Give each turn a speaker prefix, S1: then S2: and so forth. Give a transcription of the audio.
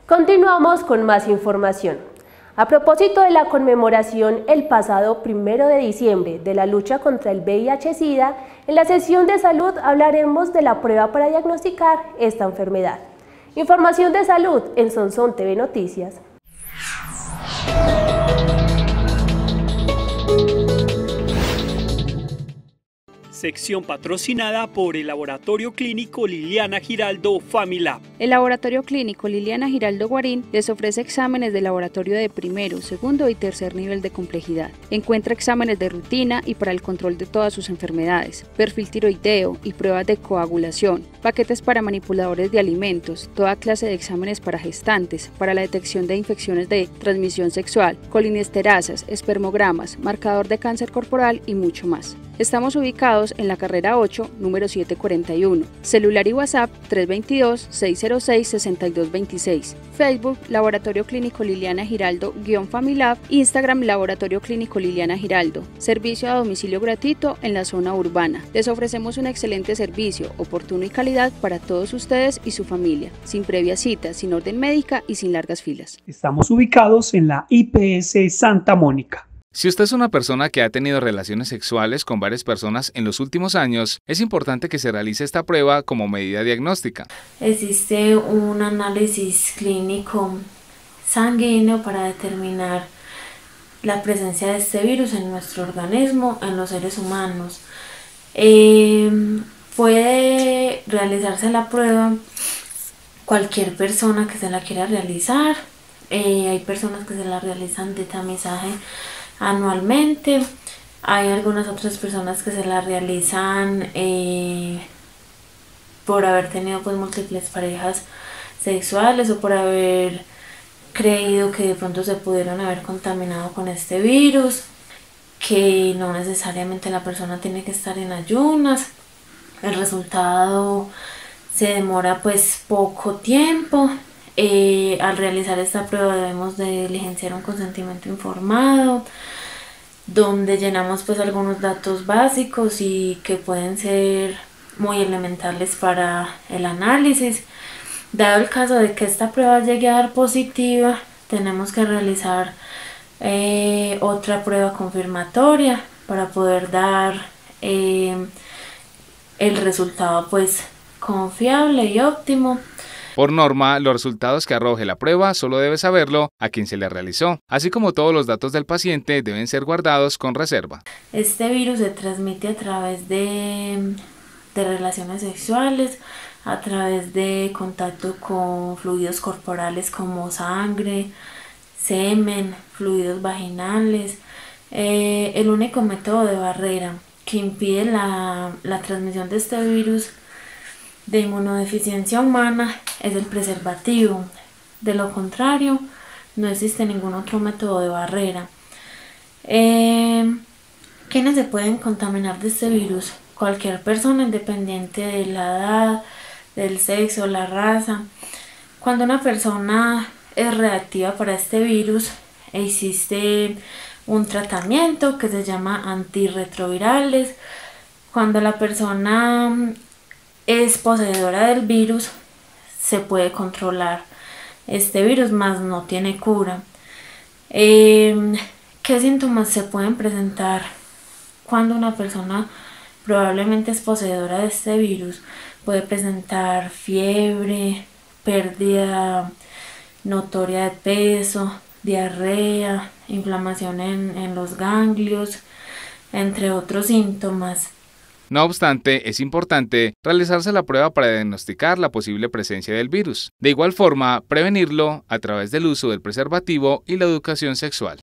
S1: Continuamos con más información. A propósito de la conmemoración el pasado 1 de diciembre de la lucha contra el VIH-Sida, en la sesión de salud hablaremos de la prueba para diagnosticar esta enfermedad. Información de salud en Sonsón TV Noticias.
S2: Sección patrocinada por el Laboratorio Clínico Liliana Giraldo Familab.
S3: El Laboratorio Clínico Liliana Giraldo Guarín les ofrece exámenes de laboratorio de primero, segundo y tercer nivel de complejidad. Encuentra exámenes de rutina y para el control de todas sus enfermedades, perfil tiroideo y pruebas de coagulación, paquetes para manipuladores de alimentos, toda clase de exámenes para gestantes, para la detección de infecciones de transmisión sexual, colinesterasas, espermogramas, marcador de cáncer corporal y mucho más. Estamos ubicados en la carrera 8, número 741. Celular y WhatsApp 322-606-6226. Facebook, Laboratorio Clínico Liliana Giraldo-Familab. Instagram, Laboratorio Clínico Liliana Giraldo. Servicio a domicilio gratuito en la zona urbana. Les ofrecemos un excelente servicio, oportuno y calidad para todos ustedes y su familia, sin previa cita, sin orden médica y sin largas filas.
S4: Estamos ubicados en la IPS Santa Mónica.
S5: Si usted es una persona que ha tenido relaciones sexuales con varias personas en los últimos años, es importante que se realice esta prueba como medida diagnóstica.
S6: Existe un análisis clínico sanguíneo para determinar la presencia de este virus en nuestro organismo, en los seres humanos. Puede realizarse la prueba cualquier persona que se la quiera realizar. Hay personas que se la realizan de tamizaje anualmente, hay algunas otras personas que se la realizan por haber tenido pues múltiples parejas sexuales o por haber creído que de pronto se pudieron haber contaminado con este virus, que no necesariamente la persona tiene que estar en ayunas. El resultado se demora pues poco tiempo. Al realizar esta prueba debemos de diligenciar un consentimiento informado, donde llenamos pues algunos datos básicos y que pueden ser muy elementales para el análisis. Dado el caso de que esta prueba llegue a dar positiva, tenemos que realizar otra prueba confirmatoria para poder dar el resultado pues confiable y óptimo.
S5: Por norma, los resultados que arroje la prueba solo debe saberlo a quien se le realizó, así como todos los datos del paciente deben ser guardados con reserva.
S6: Este virus se transmite a través de relaciones sexuales, a través de contacto con fluidos corporales como sangre, semen, fluidos vaginales. El único método de barrera que impide la transmisión de este virus de inmunodeficiencia humana es el preservativo. De lo contrario, no existe ningún otro método de barrera. ¿Quiénes se pueden contaminar de este virus? Cualquier persona, independiente de la edad, del sexo, la raza. Cuando una persona es reactiva para este virus, existe un tratamiento que se llama antirretrovirales. Cuando la persona es poseedora del virus, se puede controlar este virus, mas no tiene cura. ¿Qué síntomas se pueden presentar cuando una persona probablemente es poseedora de este virus? Puede presentar fiebre, pérdida notoria de peso, diarrea, inflamación en los ganglios, entre otros síntomas.
S5: No obstante, es importante realizarse la prueba para diagnosticar la posible presencia del virus. De igual forma, prevenirlo a través del uso del preservativo y la educación sexual.